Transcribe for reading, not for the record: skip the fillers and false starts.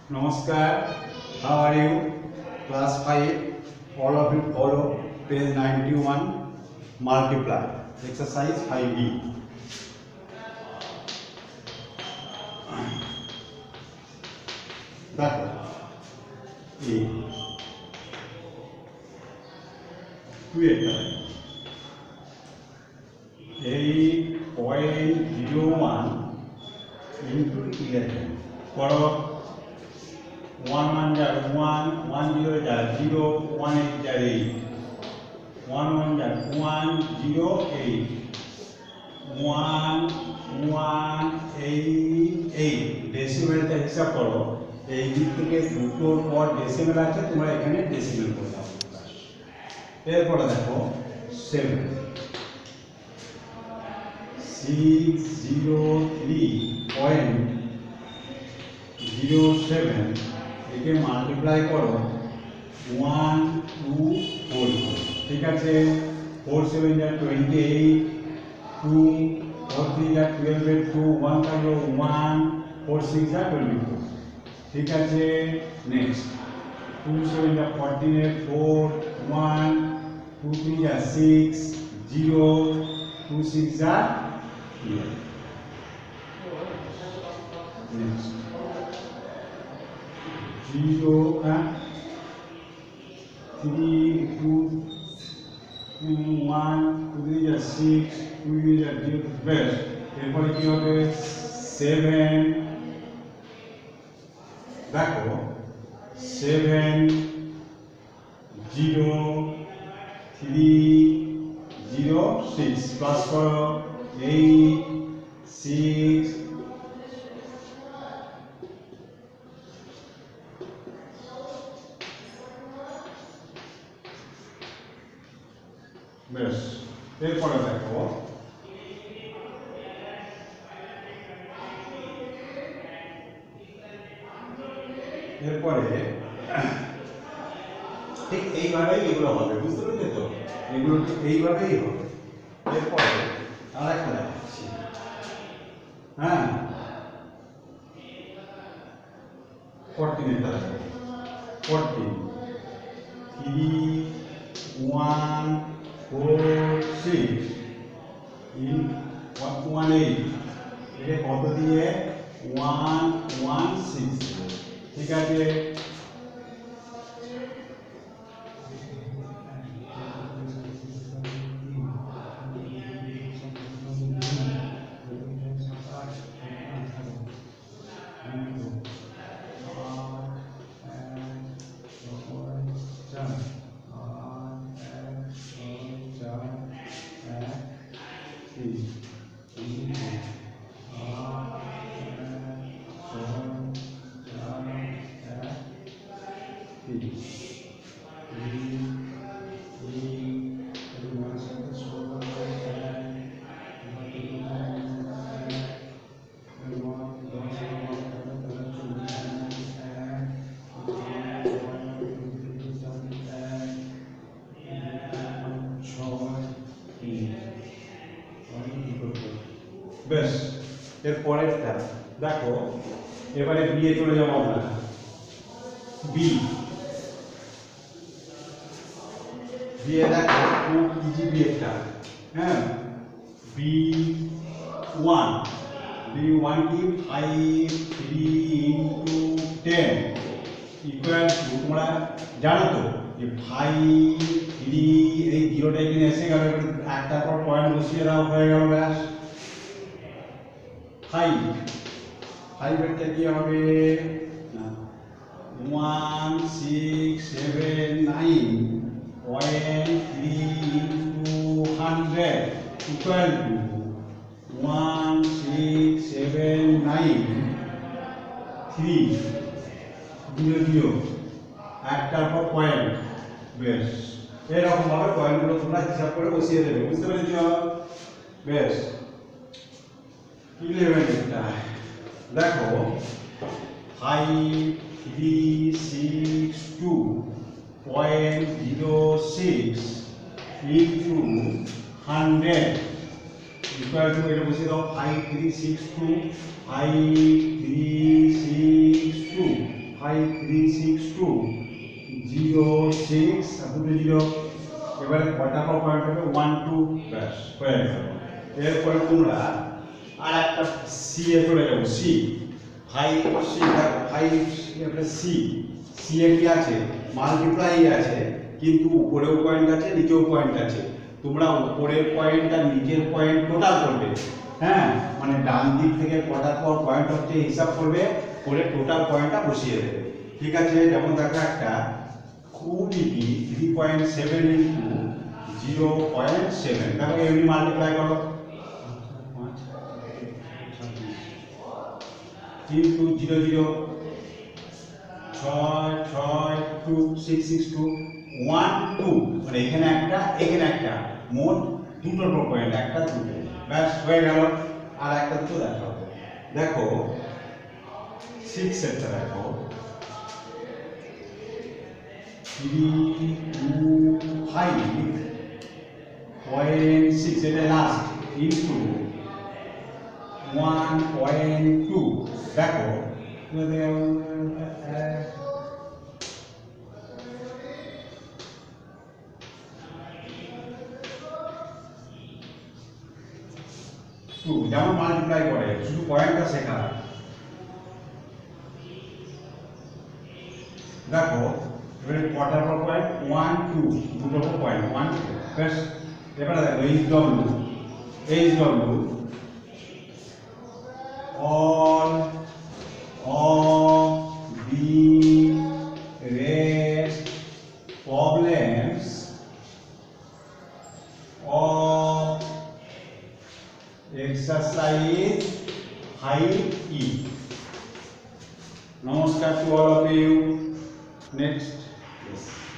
Namaskar, how are you? Class 5, all of you follow page 91, multiply, exercise 5B. দেখো এই 8.01 into 11 করো 1 1 jar 1 1 0 jar 0 1 8 jar 8 1 1 jar 1 0 8 1 1 8 8 ডেসিমেলটা হিসাব করো এই দিক থেকে দুটোর পর ডেসিমেল আছে তোমরা এখানে ডেসিমেল করে দাও এরপরে দেখো 7 603.07 একে মাল্টিপ্লাই করো 1 2 4 ঠিক আছে 4 7 যা 28 2 4 3 যা 12 এর 2 1 থাকলো 1 4 6 যা 24 ঠিক আছে নেক্সট 2 7 যা 14 এর 4 1 2 3 যা 6 0 2 6 যা here. Next. 0 and 3, 2, 1, 2 is 6, 2 is 0 best. Therefore, here 7. দেখো 7 0 3 0 6 plus করো 8 6 বেশ এরপরে দেখো এরপরে ঠিক এইভাবেই এগুলো হবে বুঝতে পেরেছো তো এগুলো ঠিক এইভাবেই হবে এরপরে আরেকটা দেখাচ্ছি হ্যাঁ 14 এটা দেখো 14 3 1 4 6 in 118 এটা কত দিয়ে 116 ঠিক আছে বেশ এর পরেরটা দেখো এবারে বি এ চলে যাবো আমরা বি এ দেখো খুব ইজি বি একটা হ্যাঁ বি 1 কি 5 3 into 10 ইকুয়াল টু তোমরা জানো তো যে 5 3 এই জিরোটা এখানে এসে গেল একটার পর পয়েন্ট বসিয়ে দাও হয়ে গেল ব্যাস 5 এরটা কি হবে 1 6 7 9.3 into 100 equal to 1 6 7 9 3 0 একটার পর পয়েন্ট বেশ এরকম ভাবে পয়েন্টগুলো তোমরা হিসাব করে বসিয়ে দেবে বুঝতে পেরেছ বেশ 11 এটা দেখো 5 3 6 2.06 into 100 equal to এটা বসিয়ে দাও 5 3 6 2 5 3 6 2 5362 06 দুটো জিরো এবারে কটা পয়েন্ট হবে 1 2 ব্যাস হয়ে গেল এরপরে তোমরা আর একটা সি এ চলে যাবো সি 5 সি দেখো 5 একটা সি সি এ কি আছে মাল্টিপ্লাই আছে কিন্তু উপরেও পয়েন্ট আছে নিচেও পয়েন্ট আছে তোমরা উপরের পয়েন্ট আর নিচের পয়েন্ট টোটাল করবে হ্যাঁ মানে ডান দিক থেকে কটার পর পয়েন্ট হচ্ছে হিসাব করবে করে টোটাল পয়েন্টটা বসিয়ে দেবে ঠিক আছে যেমন দেখো একটা খুব ইজি 3.7 ইনটু 0.7 দেখো এমনি মাল্টিপ্লাই করো ইনটু 0 0 6 6 2 6 6 2 1 2 মানে এখানে একটা মোট দুটো পয়েন্ট একটা দুটো ব্যাস হয়ে গেল আর একটা দুটো দেখাবো দেখো 6 এরটা দেখো 325.6 এটা লাস্ট ইনটু 1.2 দেখো যেমন মাল্টিপ্লাই করে শুধু পয়েন্টটা শেখা দেখো এবারে কটার পর পয়েন্ট 1 2 দুটো পর পয়েন্ট 1 2 বেশ এবারে দেখো H W all of the rest problems of exercise 5E. Namaskar to all of you. Next. Yes.